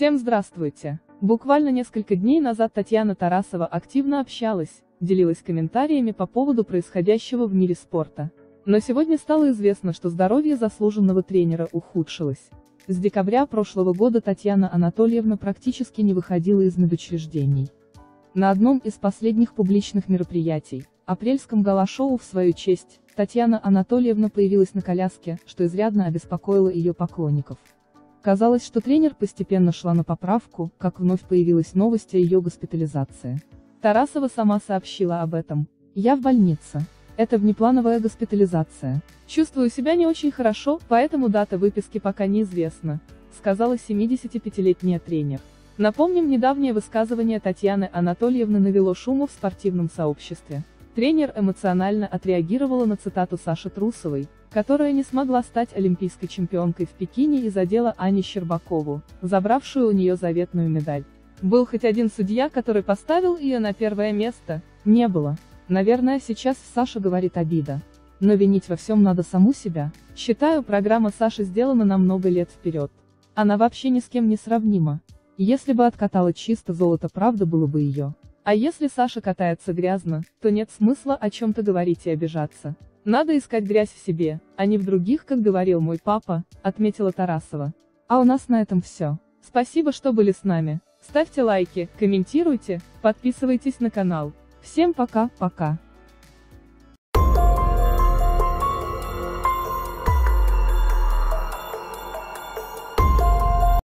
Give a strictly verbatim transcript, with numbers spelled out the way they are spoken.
Всем здравствуйте! Буквально несколько дней назад Татьяна Тарасова активно общалась, делилась комментариями по поводу происходящего в мире спорта. Но сегодня стало известно, что здоровье заслуженного тренера ухудшилось. С декабря прошлого года Татьяна Анатольевна практически не выходила из медучреждений. На одном из последних публичных мероприятий, апрельском гала-шоу в свою честь, Татьяна Анатольевна появилась на коляске, что изрядно обеспокоило ее поклонников. Казалось, что тренер постепенно шла на поправку, как вновь появилась новость о ее госпитализации. Тарасова сама сообщила об этом. «Я в больнице. Это внеплановая госпитализация. Чувствую себя не очень хорошо, поэтому дата выписки пока неизвестна», сказала семидесятипятилетняя тренер. Напомним, недавнее высказывание Татьяны Анатольевны навело шуму в спортивном сообществе. Тренер эмоционально отреагировала на цитату Саши Трусовой, которая не смогла стать олимпийской чемпионкой в Пекине и задела Ани Щербакову, забравшую у нее заветную медаль. Был хоть один судья, который поставил ее на первое место? Не было. Наверное, сейчас в Саше говорит обида. Но винить во всем надо саму себя. Считаю, программа Саши сделана на много лет вперед. Она вообще ни с кем не сравнима. Если бы откатала чисто золото, правда было бы ее. А если Саша катается грязно, то нет смысла о чем-то говорить и обижаться. Надо искать грязь в себе, а не в других, как говорил мой папа, отметила Тарасова. А у нас на этом все. Спасибо, что были с нами. Ставьте лайки, комментируйте, подписывайтесь на канал. Всем пока-пока.